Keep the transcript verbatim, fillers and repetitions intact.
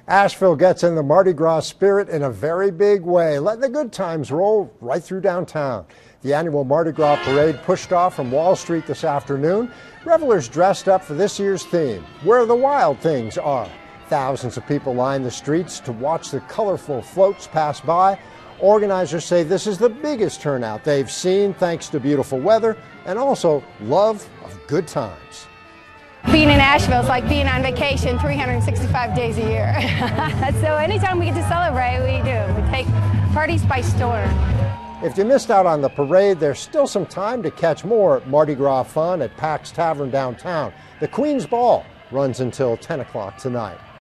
Asheville gets in the Mardi Gras spirit in a very big way, letting the good times roll right through downtown. The annual Mardi Gras Parade pushed off from Wall Street this afternoon. Revelers dressed up for this year's theme, Where the Wild Things Are. Thousands of people line the streets to watch the colorful floats pass by. Organizers say this is the biggest turnout they've seen thanks to beautiful weather and also love of good times. Being in Asheville is like being on vacation three hundred sixty-five days a year. So anytime we get to celebrate, we do. We take parties by storm. If you missed out on the parade, there's still some time to catch more Mardi Gras fun at Pax Tavern downtown. The Queen's Ball runs until ten o'clock tonight.